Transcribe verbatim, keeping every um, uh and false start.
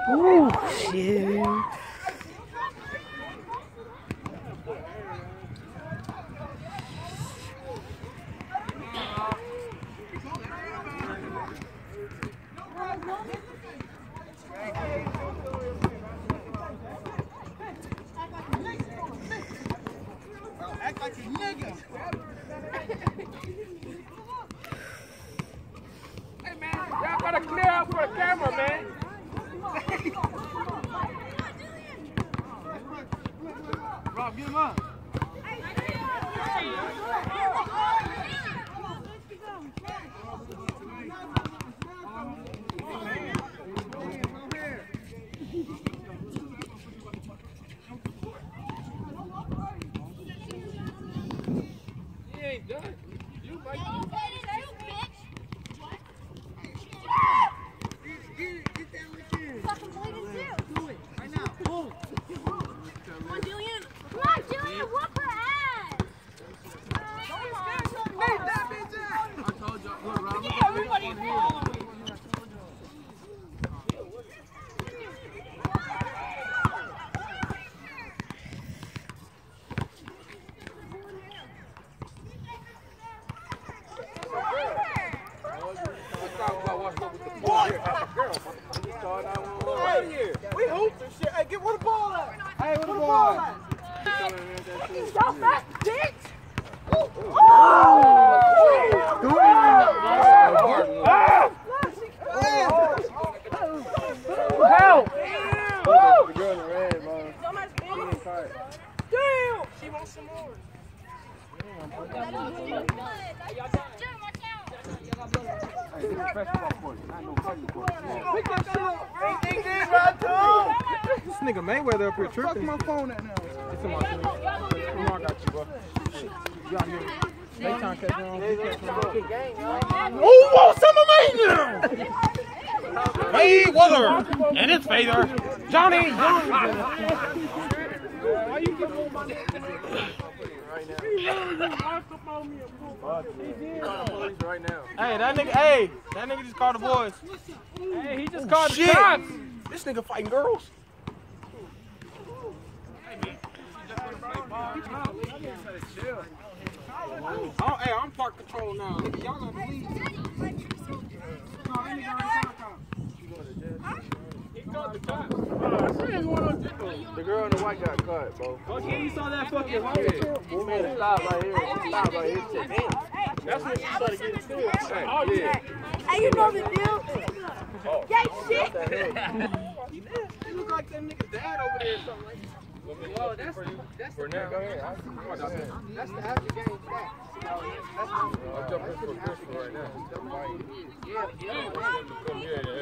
Ooh, shit. Act like a nigga. Hey man, y'all gotta clear out for the camera, man. Rob, get him up. He ain't done. You might be. We hooped and shit. Hey, get where the ball at? Hey, where the ball at? Stop that, bitch! Help! The girl in the red, man. Damn! She wants some more. This nigga Mayweather up here tripping. Fuck my phone at now. It's in my phone. You know I got you, bro. You out here. They trying to catch me on. Who wants some of me now? Mayweather and his fader, Johnny. Why you keep on my right now? Hey, that nigga, hey, that nigga just called the boys. Hey, he just called the cops. This nigga fighting girls. Oh, hey, I'm park control now. Y'all gonna leave. The girl in the white got caught, bro. Okay, you saw that fucking white. He made a stop right here. He stopped right here. Damn. That's when she started getting into it. Oh, yeah. Hey, you know the deal? Oh. Gay shit. You look like that nigga's dad over there or something like that. Oh, that's that's for now. Go ahead. That's the after game stat. I'm jumping for a pistol right now. Yeah, yeah.